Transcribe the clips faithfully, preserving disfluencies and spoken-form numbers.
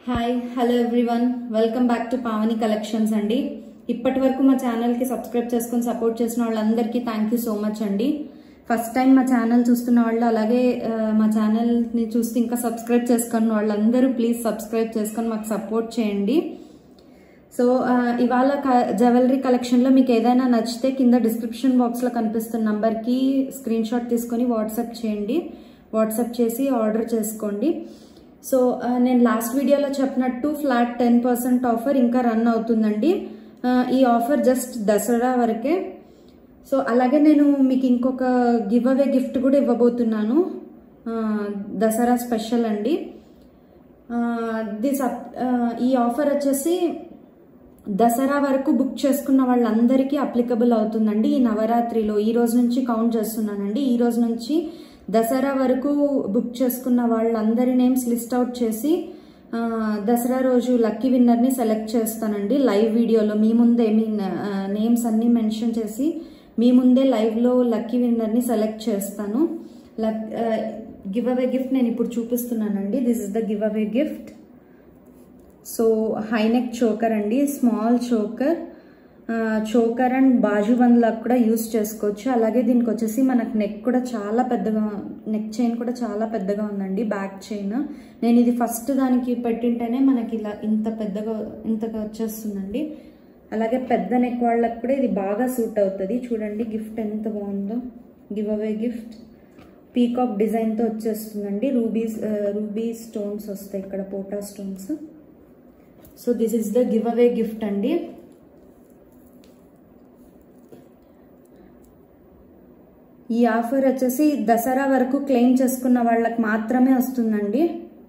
Hi hello everyone welcome back to Pavani collections అండి. ఇప్పటి వరకు మా ఛానల్కి సబ్స్క్రైబ్ చేసుకొని సపోర్ట్ చేసిన వాళ్ళందరికీ థ్యాంక్ యూ సో మచ్ అండి. ఫస్ట్ టైం మా ఛానల్ చూస్తున్న వాళ్ళు అలాగే మా ఛానల్ని చూస్తే ఇంకా సబ్స్క్రైబ్ చేసుకున్న వాళ్ళందరూ ప్లీజ్ సబ్స్క్రైబ్ చేసుకొని మాకు సపోర్ట్ చేయండి. సో ఇవాళ జ్యువెలరీ కలెక్షన్లో మీకు ఏదైనా నచ్చితే కింద డిస్క్రిప్షన్ బాక్స్లో కనిపిస్తున్న నంబర్కి స్క్రీన్ షాట్ తీసుకొని వాట్సాప్ చేయండి. వాట్సాప్ చేసి ఆర్డర్ చేసుకోండి. సో నేను లాస్ట్ వీడియోలో చెప్పినట్టు ఫ్లాట్ టెన్ పర్సెంట్ ఆఫర్ ఇంకా రన్ అవుతుందండి. ఈ ఆఫర్ జస్ట్ దసరా వరకే. సో అలాగే నేను మీకు ఇంకొక గివ్ అవే గిఫ్ట్ కూడా ఇవ్వబోతున్నాను, దసరా స్పెషల్ అండి. దిస్ ఈ ఆఫర్ వచ్చేసి దసరా వరకు బుక్ చేసుకున్న వాళ్ళందరికీ అప్లికబుల్ అవుతుందండి. ఈ నవరాత్రిలో ఈ రోజు నుంచి కౌంట్ చేస్తున్నానండి. ఈ రోజు నుంచి దసరా వరకు బుక్ చేసుకున్న వాళ్ళందరి నేమ్స్ లిస్ట్ అవుట్ చేసి దసరా రోజు లక్కీ విన్నర్ని సెలెక్ట్ చేస్తానండి. లైవ్ వీడియోలో మీ ముందే మీ నేమ్స్ అన్ని మెన్షన్ చేసి మీ ముందే లైవ్లో లక్కీ విన్నర్ని సెలెక్ట్ చేస్తాను. గివ్ అవే గిఫ్ట్ నేను ఇప్పుడు చూపిస్తున్నానండి. This is the give away gift. So high neck choker అండి, స్మాల్ చోకర్ చోకర్ అండ్ బాజుబంద్ లాగా కూడా యూస్ చేసుకోవచ్చు. అలాగే దీనికి వచ్చేసి మనకు నెక్ కూడా చాలా పెద్దగా, నెక్ చైన్ కూడా చాలా పెద్దగా ఉందండి, బ్యాక్ చైన్. నేను ఇది ఫస్ట్ దానికి పెట్టింటేనే మనకి ఇలా ఇంత పెద్దగా ఇంతగా వచ్చేస్తుందండి. అలాగే పెద్ద నెక్ వాళ్ళకి కూడా ఇది బాగా సూట్ అవుతుంది. చూడండి గిఫ్ట్ ఎంత బాగుందో. గివ్ అవే గిఫ్ట్ పీకాక్ డిజైన్తో వచ్చేస్తుందండి. రూబీస్ రూబీ స్టోన్స్ వస్తాయి ఇక్కడ, పోటా stones. So this is the give away gift అండి. ఈ ఆఫర్ వచ్చేసి దసరా వరకు క్లెయిమ్ చేసుకున్న వాళ్ళకి మాత్రమే వస్తుందండి.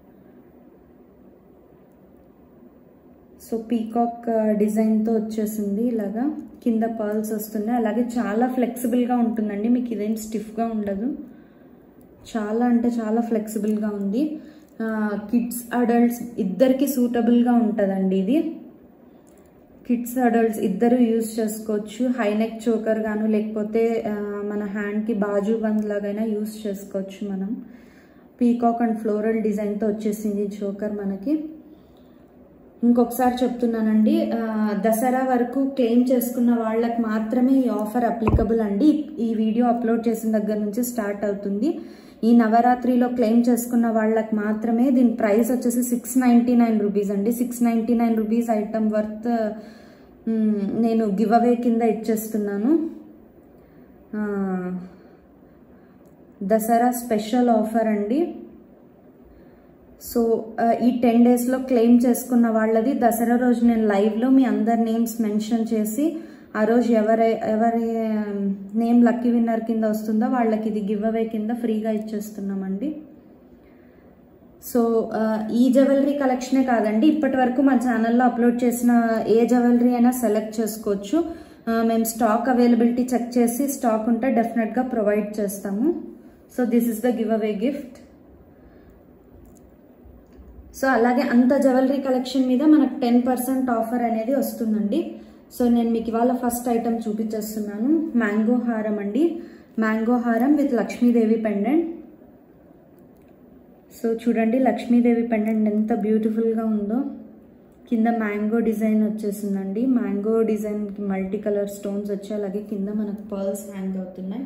సో పీకాక్ డిజైన్తో వచ్చేసింది, ఇలాగా కింద పర్ల్స్ వస్తున్నాయి. అలాగే చాలా ఫ్లెక్సిబుల్గా ఉంటుందండి, మీకు ఇదేం స్టిఫ్గా ఉండదు. చాలా అంటే చాలా ఫ్లెక్సిబుల్గా ఉంది. కిడ్స్ అడల్ట్స్ ఇద్దరికి సూటబుల్గా ఉంటుందండి ఇది. కిడ్స్ అడల్ట్స్ ఇద్దరు యూజ్ చేసుకోవచ్చు. హైనెక్ చోకర్ గాను లేకపోతే మన హ్యాండ్కి బాజు బంద్ లాగైనా యూజ్ చేసుకోవచ్చు మనం. పీకాక్ అండ్ ఫ్లోరల్ డిజైన్తో వచ్చేసింది చోకర్ మనకి. ఇంకొకసారి చెప్తున్నానండి, దసరా వరకు క్లెయిమ్ చేసుకున్న వాళ్ళకి మాత్రమే ఈ ఆఫర్ అప్లికబుల్ అండి. ఈ వీడియో అప్లోడ్ చేసిన దగ్గర నుంచి స్టార్ట్ అవుతుంది. ఈ నవరాత్రిలో క్లెయిమ్ చేసుకున్న వాళ్ళకి మాత్రమే. దీని ప్రైస్ వచ్చేసి సిక్స్ నైంటీ నైన్ రూపీస్ అండి. Six ninety nine rupees item worth నేను గివ్ అవే కింద ఇచ్చేస్తున్నాను. దసరా స్పెషల్ ఆఫర్ అండి. సో ఈ టెన్ డేస్లో క్లెయిమ్ చేసుకున్న వాళ్ళది దసరా రోజు నేను లైవ్లో మీ అందరి నేమ్స్ మెన్షన్ చేసి ఆ రోజు ఎవరి ఎవరి నేమ్ లక్కీ విన్నర్ కింద వస్తుందో వాళ్ళకి ఇది గివ్ అవే కింద ఫ్రీగా ఇచ్చేస్తున్నామండి. సో ఈ జ్యువెలరీ కలెక్షనే కాదండి, ఇప్పటి వరకు మా ఛానల్లో అప్లోడ్ చేసిన ఏ జ్యువెలరీ అయినా సెలెక్ట్ చేసుకోవచ్చు. మేము స్టాక్ అవైలబిలిటీ చెక్ చేసి స్టాక్ ఉంటే డెఫినెట్గా ప్రొవైడ్ చేస్తాము. So this is the give away gift. So అలాగే అంత జ్యువెలరీ కలెక్షన్ మీద మనకు టెన్ పర్సెంట్ ఆఫర్ అనేది వస్తుందండి. సో నేను మీకు ఇవాళ ఫస్ట్ ఐటమ్ చూపించేస్తున్నాను. మ్యాంగో హారం అండి. మ్యాంగో హారం విత్ లక్ష్మీదేవి పెండెంట్. సో చూడండి లక్ష్మీదేవి పెండెంట్ ఎంత బ్యూటిఫుల్గా ఉందో. కింద మ్యాంగో డిజైన్ వచ్చేసిందండి. మ్యాంగో డిజైన్కి మల్టీ కలర్ స్టోన్స్ వచ్చి అలాగే కింద మనకు పర్ల్స్ హ్యాంగ్ అవుతున్నాయి.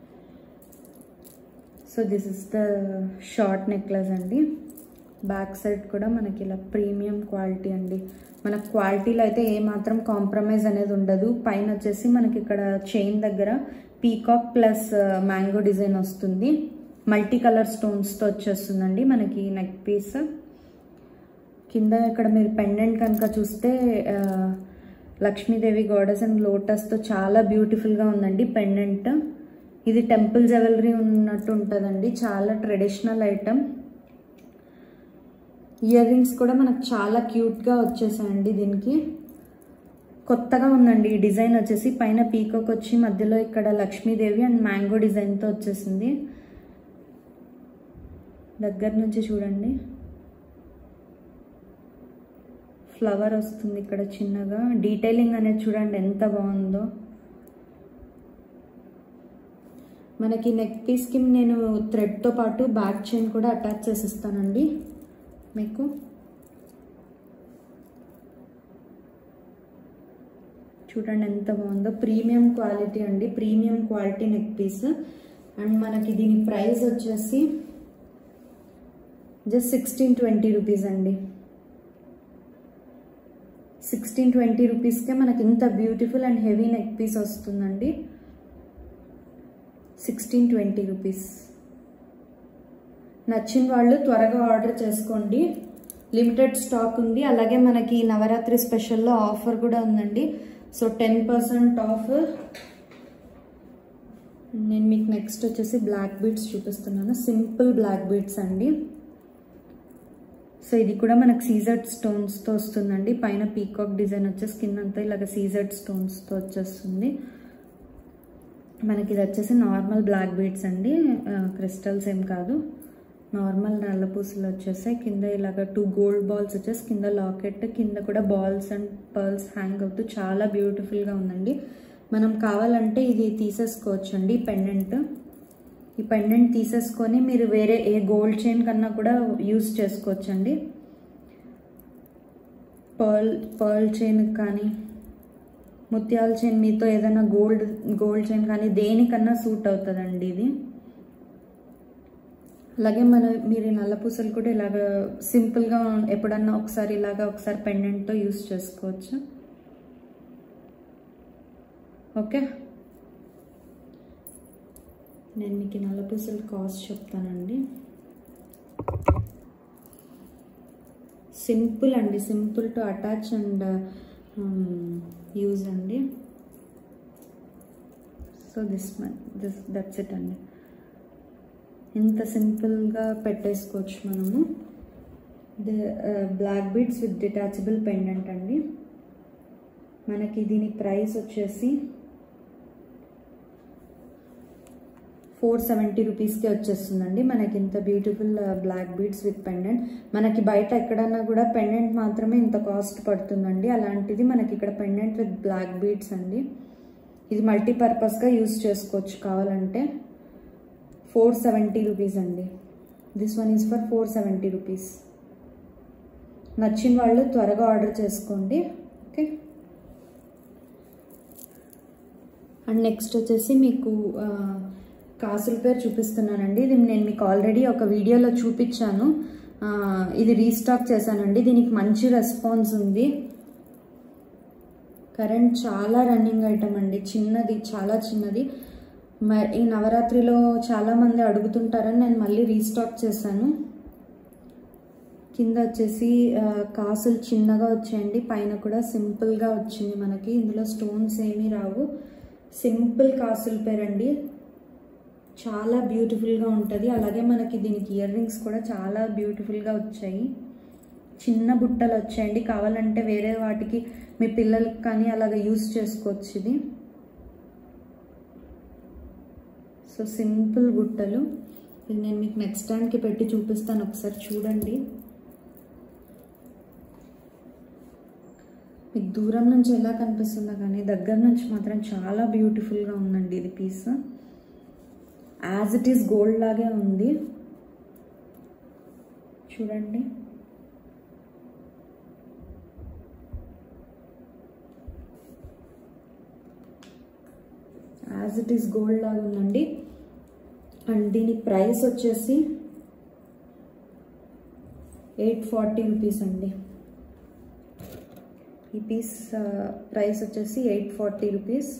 So this is the short necklace అండి. బ్యాక్ సైడ్ కూడా మనకి ఇలా ప్రీమియం క్వాలిటీ అండి. మన క్వాలిటీలో అయితే ఏమాత్రం కాంప్రమైజ్ అనేది ఉండదు. పైన వచ్చేసి మనకి ఇక్కడ చైన్ దగ్గర పీకాక్ ప్లస్ మ్యాంగో డిజైన్ వస్తుంది. మల్టీ కలర్ స్టోన్స్తో వచ్చేస్తుందండి మనకి నెక్ పీస్. కింద ఇక్కడ మీరు పెండెంట్ కనుక చూస్తే లక్ష్మీదేవి గాడెస్ అండ్ లోటస్తో చాలా బ్యూటిఫుల్గా ఉందండి పెండెంట్. ఇది టెంపుల్ జ్యువెలరీ ఉన్నట్టు ఉంటుందండి, చాలా ట్రెడిషనల్ ఐటమ్. ఇయర్ రింగ్స్ కూడా మనకు చాలా క్యూట్గా వచ్చేసాయండి. దీనికి కొత్తగా ఉందండి ఈ డిజైన్ వచ్చేసి. పైన పీకాక్ వచ్చి మధ్యలో ఇక్కడ లక్ష్మీదేవి అండ్ మ్యాంగో డిజైన్తో వచ్చేసింది. దగ్గర నుంచి చూడండి ఫ్లవర్ వస్తుంది ఇక్కడ చిన్నగా. డీటెయిలింగ్ అనేది చూడండి ఎంత బాగుందో. మనకి నెక్ పీస్కి నేను థ్రెడ్తో పాటు బ్యాక్ చైన్ కూడా అటాచ్ చేసిస్తానండి మీకు. చూడండి ఎంత బాగుందో, ప్రీమియం క్వాలిటీ అండి, premium quality neck piece. And మనకి దీని ప్రైస్ వచ్చేసి జస్ట్ సిక్స్టీన్ ట్వంటీ రూపీస్ అండి. సిక్స్టీన్ ట్వంటీ రూపీస్కే మనకి ఇంత beautiful and heavy neck piece వస్తుందండి. Sixteen twenty rupees. నచ్చిన వాళ్ళు త్వరగా ఆర్డర్ చేసుకోండి, లిమిటెడ్ స్టాక్ ఉంది. అలాగే మనకి నవరాత్రి స్పెషల్లో ఆఫర్ కూడా ఉందండి. So ten percent off. నేను మీకు నెక్స్ట్ వచ్చేసి బ్లాక్ బీడ్స్ చూపిస్తున్నాను, సింపుల్ బ్లాక్ బీడ్స్ అండి. సో ఇది కూడా మనకు సీజర్డ్ స్టోన్స్తో వస్తుందండి. పైన పీకాక్ డిజైన్ వచ్చేసి కింద అంతా ఇలాగ సీజర్డ్ స్టోన్స్తో వచ్చేస్తుంది. మనకి ఇది వచ్చేసి నార్మల్ బ్లాక్ బీడ్స్ అండి, క్రిస్టల్స్ ఏం కాదు, నార్మల్ నల్ల పూసలు వచ్చేసాయి. కింద ఇలాగ టూ గోల్డ్ బాల్స్ వచ్చేసి కింద లాకెట్, కింద కూడా బాల్స్ అండ్ పర్ల్స్ హ్యాంగ్ అవుతూ చాలా బ్యూటిఫుల్గా ఉందండి. మనం కావాలంటే ఇది తీసేసుకోవచ్చు అండి, పెండెంట్. ఈ పెండెంట్ తీసేసుకొని మీరు వేరే ఏ గోల్డ్ చైన్ కన్నా కూడా యూజ్ చేసుకోవచ్చండి. పర్ల్ పర్ల్ చైన్ కానీ ముత్యాల చైన్, మీతో ఏదైనా గోల్డ్ గోల్డ్ చైన్ కానీ దేనికన్నా సూట్ అవుతుందండి ఇది. అలాగే మన మీరు నల్ల పూసలు కూడా ఇలాగ సింపుల్గా ఎప్పుడన్నా ఒకసారి ఇలాగ ఒకసారి పెండెంట్తో యూజ్ చేసుకోవచ్చు. ఓకే, నేను మీకు నల్ల పూసలు కాస్ట్ చెప్తానండి. సింపుల్ అండి, simple to attach and use అండి. So this this that's it అండి. ఇంత సింపుల్గా పెట్టేసుకోవచ్చు మనము. Black beads with detachable pendant అండి. మనకి దీని ప్రైస్ వచ్చేసి ఫోర్ సెవెంటీ రూపీస్కి వచ్చేస్తుందండి. మనకి ఇంత beautiful black beads with pendant. మనకి బయట ఎక్కడన్నా కూడా పెండెంట్ మాత్రమే ఇంత కాస్ట్ పడుతుందండి, అలాంటిది మనకి ఇక్కడ పెండెంట్ విత్ బ్లాక్ బీడ్స్ అండి. ఇది మల్టీపర్పస్గా యూస్ చేసుకోవచ్చు కావాలంటే. ఫోర్ సెవెంటీ రూపీస్ అండి. This one is for four seventy rupees. నచ్చిన వాళ్ళు త్వరగా ఆర్డర్ చేసుకోండి. ఓకే, అండ్ నెక్స్ట్ వచ్చేసి మీకు కాసుల పేరు చూపిస్తున్నానండి. ఇది నేను మీకు ఆల్రెడీ ఒక వీడియోలో చూపించాను, ఇది రీస్టాక్ చేశానండి. దీనికి మంచి రెస్పాన్స్ ఉంది. కరెంట్ చాలా రన్నింగ్ ఐటమ్ అండి, చిన్నది, చాలా చిన్నది. ఈ నవరాత్రిలో చాలామంది అడుగుతుంటారని నేను మళ్ళీ రీస్టాక్ చేశాను. కింద వచ్చేసి కాసులు చిన్నగా వచ్చాయండి, పైన కూడా సింపుల్గా వచ్చింది మనకి. ఇందులో స్టోన్స్ ఏమీ రావు, సింపుల్ కాసుల పేరండి. చాలా బ్యూటిఫుల్గా ఉంటుంది. అలాగే మనకి దీనికి ఇయర్ రింగ్స్ కూడా చాలా బ్యూటిఫుల్గా వచ్చాయి. చిన్న బుట్టలు వచ్చాయండి, కావాలంటే వేరే వాటికి మీ పిల్లలకి కానీ అలాగ యూస్ చేసుకోవచ్చు ఇది. సో సింపుల్ బుట్టలు. ఇది నేను మీకు నెక్స్ట్ టైంకి పెట్టి చూపిస్తాను, ఒకసారి చూడండి. మీకు దూరం నుంచి ఎలా కనిపిస్తుందో కానీ దగ్గర నుంచి మాత్రం చాలా బ్యూటిఫుల్గా ఉందండి ఇది piece. As it is gold లాగే ఉంది, చూడండి. యాజ్ ఇట్ ఈస్ గోల్డ్ లాగా ఉందండి. అండ్ దీని ప్రైస్ వచ్చేసి ఎయిట్ ఫార్టీ రూపీస్ అండి. ఈ పీస్ ప్రైస్ వచ్చేసి eight forty rupees.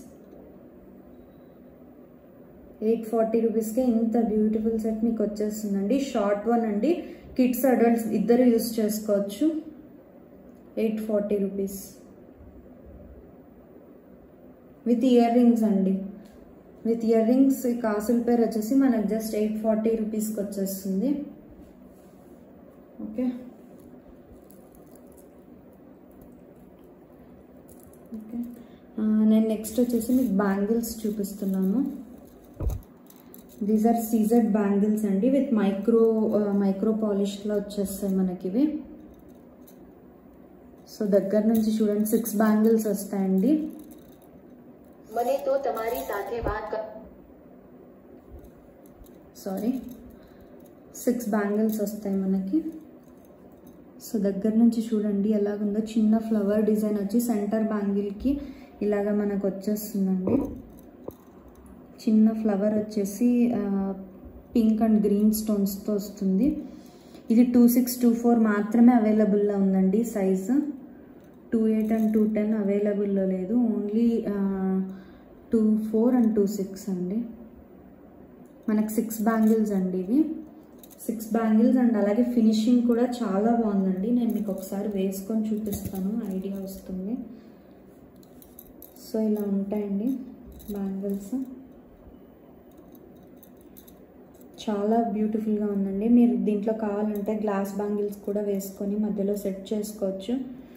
Eight forty రూపీస్కే ఇంత బ్యూటిఫుల్ సెట్ మీకు వచ్చేస్తుందండి. షార్ట్ వన్ అండి, కిడ్స్ అడల్ట్స్ ఇద్దరు యూస్ చేసుకోవచ్చు. Eight forty rupees with earrings అండి. విత్ ఇయర్ రింగ్స్ ఈ కాసుల పేరు వచ్చేసి మనకు జస్ట్ ఎయిట్ ఫార్టీ రూపీస్కి వచ్చేస్తుంది. ఓకే ఓకే నేను నెక్స్ట్ వచ్చేసి మీకు బ్యాంగిల్స్ చూపిస్తున్నాను. దీస్ ఆర్ సీజర్డ్ బ్యాంగిల్స్ అండి, విత్ మైక్రో మైక్రో పాలిష్లో వచ్చేస్తాయి మనకి ఇవి. సో దగ్గర నుంచి చూడండి, సిక్స్ బ్యాంగిల్స్ వస్తాయండి. సారీ సిక్స్ బ్యాంగిల్స్ వస్తాయి మనకి. సో దగ్గర నుంచి చూడండి ఎలాగుందో, చిన్న ఫ్లవర్ డిజైన్ వచ్చి సెంటర్ బ్యాంగిల్కి ఇలాగా మనకు వచ్చేస్తుందండి. చిన్న ఫ్లవర్ వచ్చేసి పింక్ అండ్ గ్రీన్ స్టోన్స్తో వస్తుంది. ఇది టూ సిక్స్ టూ ఫోర్ మాత్రమే అవైలబుల్లో ఉందండి. Size two eight and two ten అవైలబుల్లో లేదు. Only two four and two six అండి. మనకు సిక్స్ బ్యాంగిల్స్ అండి ఇవి. సిక్స్ బ్యాంగిల్స్ అండ్ అలాగే ఫినిషింగ్ కూడా చాలా బాగుందండి. నేను మీకు ఒకసారి వేసుకొని చూపిస్తాను, ఐడియా వస్తుంది. సో ఇలా ఉంటాయండి బ్యాంగిల్స్. చాలా బ్యూటిఫుల్గా ఉందండి. మీరు దీంట్లో కావాలంటే గ్లాస్ బ్యాంగిల్స్ కూడా వేసుకొని మధ్యలో సెట్ చేసుకోవచ్చు.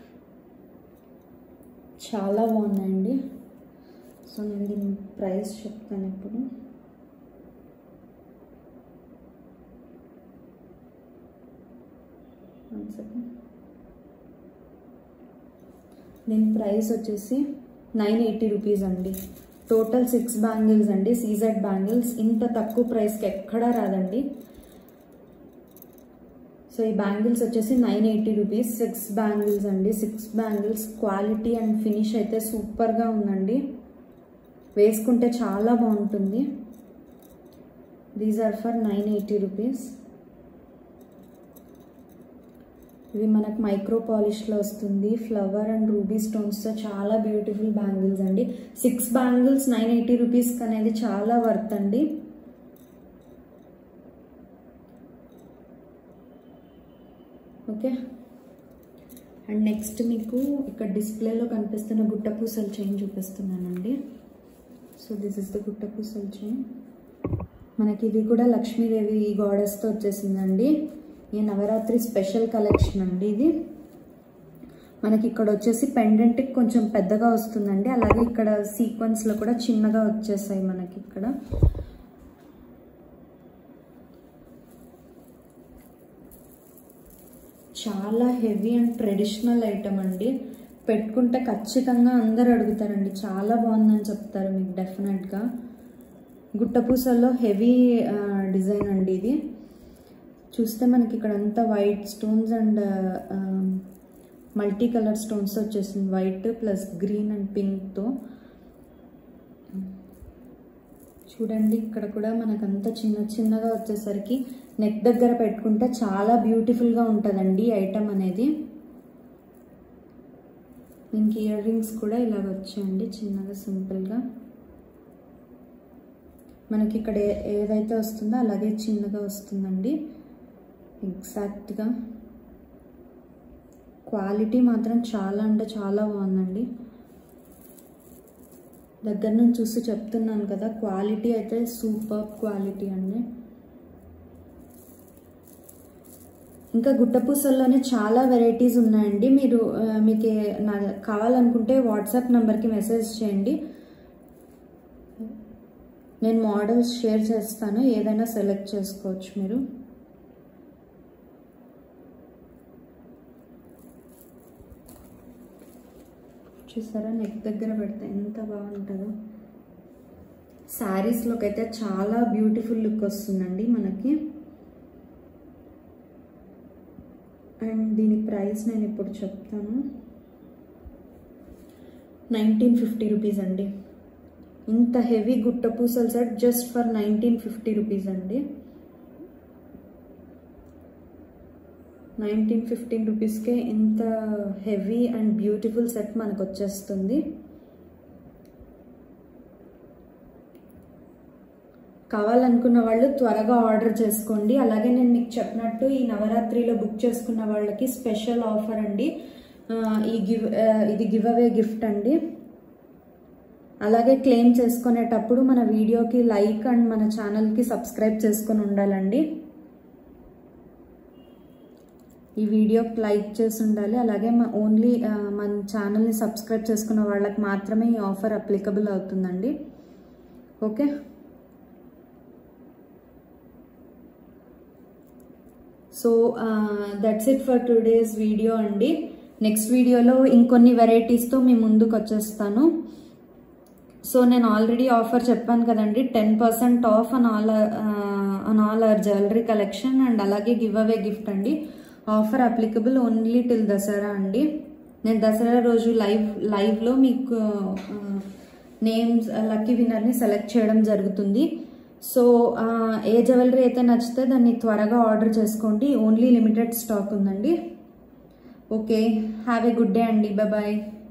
చాలా బాగున్నాయండి. సో నేను దీని ప్రైస్ చెప్తాను ఇప్పుడు. One second. దీని ప్రైస్ వచ్చేసి నైన్ ఎయిటీ రూపీస్ అండి. టోటల్ సిక్స్ బ్యాంగిల్స్ అండి, సీజెడ్ బ్యాంగిల్స్. ఇంత తక్కువ ప్రైస్కి ఎక్కడా రాదండి. సో ఈ బ్యాంగిల్స్ వచ్చేసి nine eighty rupees, six bangles అండి. Six bangles quality and finish అయితే సూపర్గా ఉందండి. వేసుకుంటే చాలా బాగుంటుంది. These are for nine eighty rupees. ఇవి మనకు మైక్రో పాలిష్లో వస్తుంది. ఫ్లవర్ అండ్ రూబీ స్టోన్స్తో చాలా బ్యూటిఫుల్ బ్యాంగిల్స్ అండి. సిక్స్ బ్యాంగిల్స్ నైన్ ఎయిటీ రూపీస్కి అనేది చాలా వర్త్ అండి. ఓకే, అండ్ నెక్స్ట్ మీకు ఇక్కడ డిస్ప్లేలో కనిపిస్తున్న గుట్టపూసల చైన్ చూపిస్తున్నానండి. సో దిస్ ఇస్ ద గుట్టపూసల చైన్. మనకి ఇది కూడా లక్ష్మీదేవి గాడెస్తో వచ్చేసిందండి. ఈ నవరాత్రి స్పెషల్ కలెక్షన్ అండి ఇది. మనకి ఇక్కడ వచ్చేసి పెండెంట్కి కొంచెం పెద్దగా వస్తుందండి. అలాగే ఇక్కడ సీక్వెన్స్లో కూడా చిన్నగా వచ్చేసాయి మనకి ఇక్కడ. చాలా హెవీ అండ్ ట్రెడిషనల్ ఐటమ్ అండి. పెట్టుకుంటే ఖచ్చితంగా అందరు అడుగుతారండి. చాలా బాగుందని చెప్తారు మీకు డెఫినెట్గా. గుట్టపూసల్లో హెవీ డిజైన్ అండి ఇది. చూస్తే మనకి ఇక్కడ అంతా white stones and multi colour stones వచ్చేసింది. వైట్ ప్లస్ గ్రీన్ అండ్ పింక్తో. చూడండి ఇక్కడ కూడా మనకంతా చిన్న చిన్నగా వచ్చేసరికి నెక్ దగ్గర పెట్టుకుంటే చాలా బ్యూటిఫుల్గా ఉంటుందండి ఐటమ్ అనేది. దీనికి ఇయర్ రింగ్స్ కూడా ఇలాగ వచ్చాయండి చిన్నగా సింపుల్గా. మనకి ఇక్కడ ఏదైతే వస్తుందో అలాగే చిన్నగా వస్తుందండి. ఎగ్జాక్ట్గా క్వాలిటీ మాత్రం చాలా అంటే చాలా బాగుందండి. దగ్గర నుంచి చూసి చెప్తున్నాను కదా, క్వాలిటీ అయితే సూపర్ క్వాలిటీ అండి. ఇంకా గుట్టపూసల్లోనే చాలా వెరైటీస్ ఉన్నాయండి. మీరు మీకు నా కావాలనుకుంటే వాట్సాప్ నెంబర్కి మెసేజ్ చేయండి, నేను మోడల్స్ షేర్ చేస్తాను. ఏదైనా సెలెక్ట్ చేసుకోవచ్చు మీరు. చూసారా నెక్ దగ్గర పెడితే ఎంత బాగుంటుందో. శారీస్లోకి అయితే చాలా బ్యూటిఫుల్ లుక్ వస్తుందండి మనకి. అండ్ దీని ప్రైస్ నేను ఇప్పుడు చెప్తాను. నైన్టీన్ ఫిఫ్టీ రూపీస్ అండి. ఇంత హెవీ గుట్టపూసల set just for nineteen fifty rupees అండి. నైన్టీన్ ఫిఫ్టీన్ రూపీస్కే ఇంత హెవీ అండ్ బ్యూటిఫుల్ సెట్ మనకు వచ్చేస్తుంది. కావాలనుకున్న వాళ్ళు త్వరగా ఆర్డర్ చేసుకోండి. అలాగే నేను మీకు చెప్పినట్టు ఈ నవరాత్రిలో బుక్ చేసుకున్న వాళ్ళకి స్పెషల్ ఆఫర్ అండి. ఈ గివ్ ఇది గివ్ అవే గిఫ్ట్ అండి. అలాగే క్లెయిమ్ చేసుకునేటప్పుడు మన వీడియోకి లైక్ అండ్ మన ఛానల్కి సబ్స్క్రైబ్ చేసుకొని ఉండాలండి. ఈ వీడియోకి లైక్ చేసి ఉండాలి. అలాగే మా ఓన్లీ మన ఛానల్ని సబ్స్క్రైబ్ చేసుకున్న వాళ్ళకి మాత్రమే ఈ ఆఫర్ అప్లికబుల్ అవుతుందండి. Okay, so that's it for today's video అండి. నెక్స్ట్ వీడియోలో ఇంకొన్ని వెరైటీస్తో మీ ముందుకు వచ్చేస్తాను. సో నేను ఆల్రెడీ ఆఫర్ చెప్పాను కదండి, ten percent off on all on all our jewellery collection and అలాగే గివ్ అవే గిఫ్ట్ అండి. Offer applicable only till Dasara అండి. నేను దసరా రోజు లైవ్ లైవ్లో మీకు నేమ్స్ లక్కీ విన్నర్ని సెలెక్ట్ చేయడం జరుగుతుంది. సో ఏ జ్యువెలరీ అయితే నచ్చితే దాన్ని త్వరగా ఆర్డర్ చేసుకోండి. ఓన్లీ లిమిటెడ్ స్టాక్ ఉందండి. Okay, have a good day అండి. Bye bye.